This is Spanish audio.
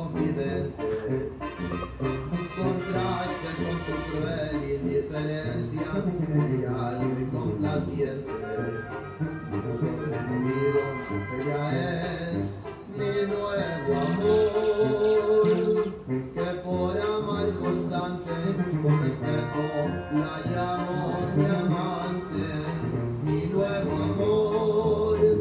confidente, contraste con tu cruel indiferencia, trivial y complaciente. Sobre tu vida, ella es mi nuevo amor, que por amar constante, con respeto la llamo.